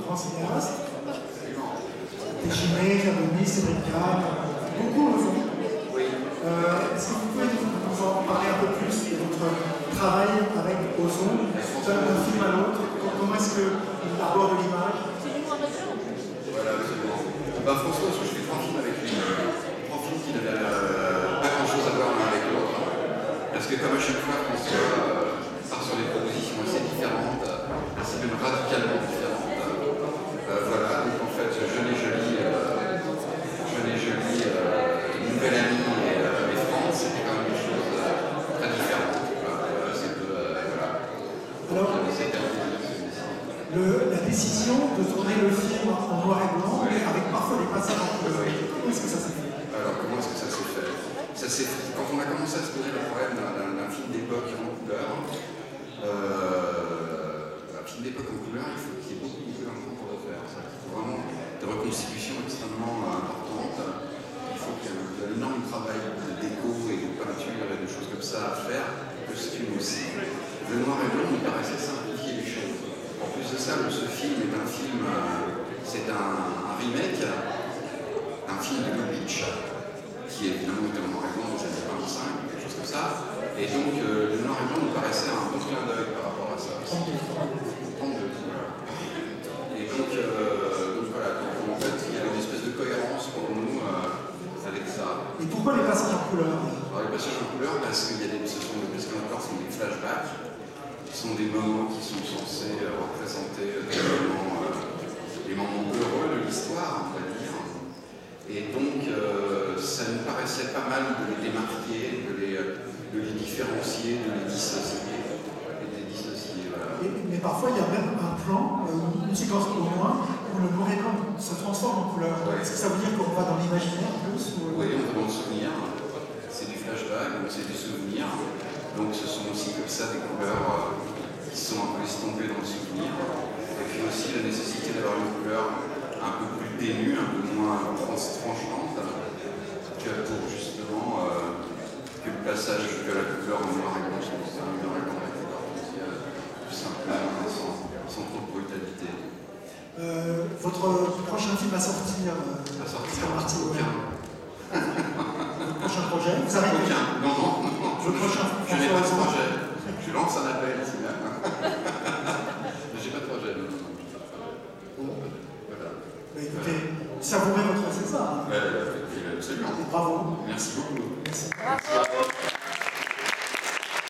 grands cinéastes. Téchiné, Chabonnier, Cédric Kahn, beaucoup au fond. Est-ce que vous pouvez nous en parler un peu plus de votre travail avec Ozon, d'un film à l'autre? Comment est-ce qu'il aborde l'image? Voilà, François, je fais 3 films avec lui. 3 films qui n'avaient pas grand-chose à voir l'un avec l'autre. Parce que comme à chaque fois, François part sur des propositions assez différentes, assez même radicalement différentes. Voilà, donc en fait, Jeune et Jolie, Nouvelle Amie et France, c'était quand même des choses très différentes. Alors, la décision de tourner le film en noir et blanc, avec parfois des passages en couleur, comment est-ce que ça s'est fait? Alors, comment est-ce que ça s'est fait? Quand on a commencé à se poser le problème d'un film d'époque en couleur, un film d'époque en couleur, il faut qu'il y ait beaucoup d'argent pour le faire. Il faut vraiment des reconstitutions extrêmement importantes. Il faut qu'il y ait un énorme travail de déco et de peinture et de choses comme ça à faire, de costume aussi. Le noir et blanc nous paraissait simplifier les choses. En plus de ça, ce film est un film, c'est un remake d'un film de Lubitsch, qui évidemment était en noir et blanc dans les années 25, quelque chose comme ça. Et donc le noir et blanc nous paraissait un bon clin d'œil par rapport à ça. Et donc voilà, en fait, il y avait une espèce de cohérence pour nous avec ça. Et pourquoi les passages en couleur? Alors, les passages en couleur, parce que ce sont des flashbacks, qui sont des moments qui sont censés représenter les moments heureux de l'histoire, on va dire. Et donc, ça nous paraissait pas mal de les démarquer, de les différencier, de les dissocier. Voilà. Mais parfois, il y a même un plan, une séquence au moins, où le noir et blanc se transforme en couleur. Ouais. Est-ce que ça veut dire qu'on va dans l'imaginaire en plus Oui, on va dans le souvenir. C'est des flashbacks, donc c'est des souvenirs. Donc ce sont aussi comme ça des couleurs qui sont un peu estompées dans le souvenir. Et puis aussi la nécessité d'avoir une couleur un peu plus ténue, un peu moins tranchante, que pour justement que le passage de la couleur en noir et blanc soit un noir et blanc plus simplement, sans trop de brutalité. Votre prochain film va sortir, aucun. Votre prochain projet, vous avez aucun. Non. Le prochain je n'ai pas de projet. Je lance un appel ici même. Mais j'ai pas de projet. Non. Voilà. Bah, écoutez, savourez votre César. Absolument. Bravo. Merci beaucoup. Merci.